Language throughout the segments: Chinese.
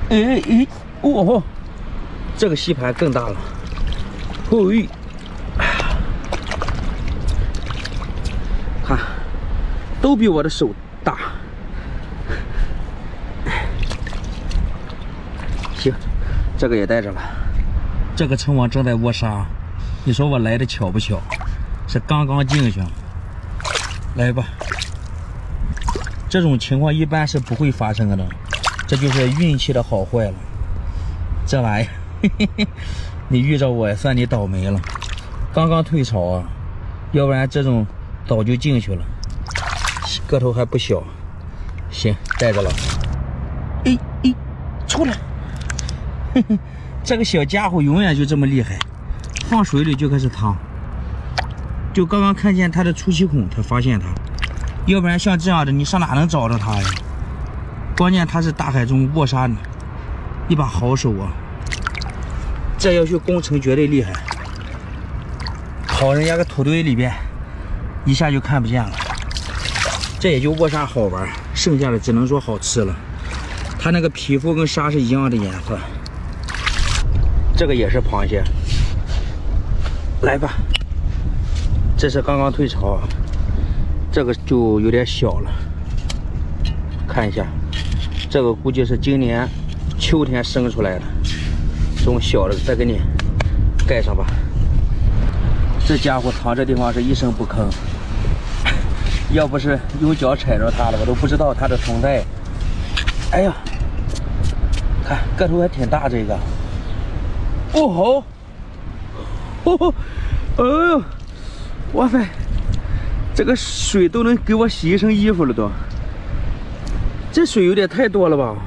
哎哎，哦，这个吸盘更大了，嘿，看，都比我的手大。行，这个也带着了。这个成网正在窝沙，你说我来的巧不巧？是刚刚进去。来吧，这种情况一般是不会发生的，这就是运气的好坏了。这玩意儿，嘿嘿嘿，你遇着我也算你倒霉了。刚刚退潮啊，要不然这种早就进去了。个头还不小，行，带着了。哎哎，出来！嘿嘿，这个小家伙永远就这么厉害，放水里就开始趟。就刚刚看见它的出气孔才发现它，要不然像这样的你上哪能找着它呀？关键它是大海中卧沙一把好手啊！这要去攻城绝对厉害，跑人家个土堆里边，一下就看不见了。这也就卧沙好玩，剩下的只能说好吃了。它那个皮肤跟沙是一样的颜色。这个也是螃蟹，来吧。这是刚刚退潮，这个就有点小了。看一下，这个估计是今年秋天生出来的，这种小的再给你盖上吧。这家伙躺这地方是一声不吭，要不是用脚踩着它了，我都不知道它的存在。哎呀，看个头还挺大，这个。哦吼，哦，哎呦！哇塞，这个水都能给我洗一身衣服了都，这水有点太多了吧？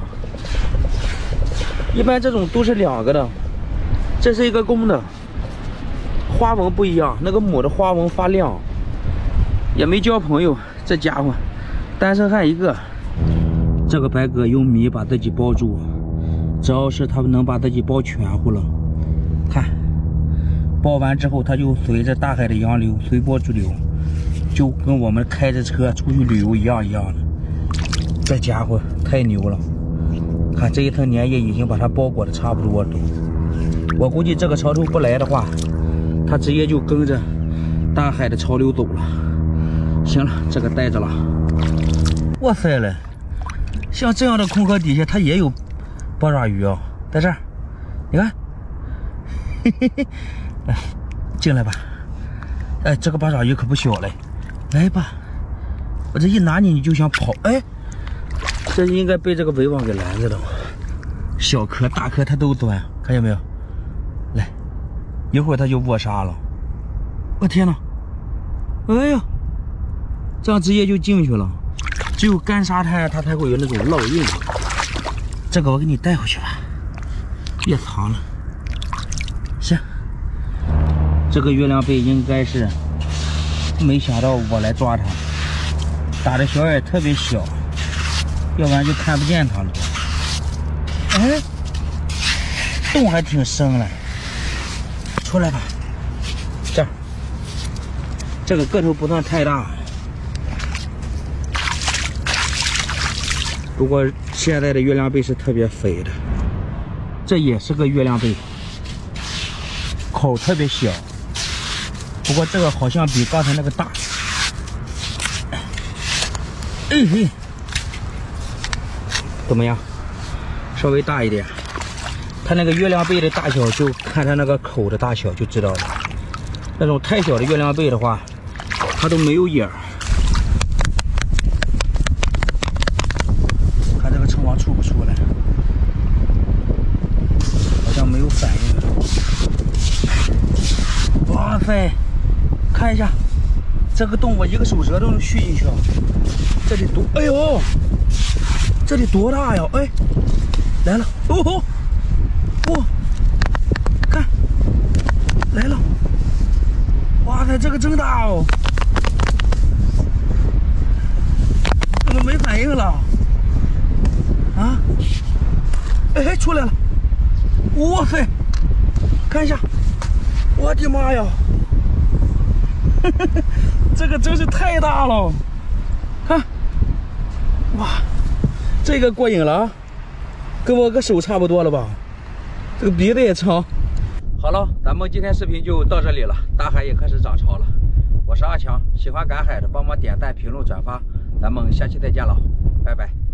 一般这种都是2个的，这是一个公的，花纹不一样，那个母的花纹发亮，也没交朋友，这家伙单身汉一个。这个白鸽用米把自己包住，只要是它能把自己包全乎了，看。包完之后，它就随着大海的洋流随波逐流，就跟我们开着车出去旅游一样的。这家伙太牛了，看这一层粘液已经把它包裹的差不多了。我估计这个潮头不来的话，它直接就跟着大海的潮流走了。行了，这个带着了。哇塞了，像这样的空壳底下它也有八爪鱼啊，在这儿，你看，嘿嘿嘿。来，进来吧。哎，这个八爪鱼可不小嘞，来吧。我这一拿你，你就想跑。哎，这应该被这个围网给拦着的。小壳、大壳它都钻，看见没有？来，一会儿它就卧沙了。我天哪！哎呀，这样直接就进去了。只有干沙滩它才会有那种烙印。这个我给你带回去吧，别藏了。行。这个月亮贝应该是没想到我来抓它，打的小眼特别小，要不然就看不见它了。哎，洞还挺深了，出来吧。这儿，这个个头不算太大，不过现在的月亮贝是特别肥的。这也是个月亮贝，口特别小。不过这个好像比刚才那个大，哎嘿，怎么样？稍微大一点。它那个月亮贝的大小，就看它那个口的大小就知道了。那种太小的月亮贝的话，它都没有眼儿。看这个成网出不出来？好像没有反应。哇塞！看一下，这个洞我一个手舌都能续进去啊！这里多，哎呦，这里多大呀！哎，来了，哦吼，哇，看，来了，哇塞，这个真大哦！怎么没反应了？啊？哎，出来了！哇塞，看一下，我的妈呀！这个真是太大了，看，哇，这个过瘾了啊！ 跟我个手差不多了吧？这个鼻子也长。好了，咱们今天视频就到这里了，大海也开始涨潮了。我是阿强，喜欢赶海的帮忙点赞、评论、转发，咱们下期再见了，拜拜。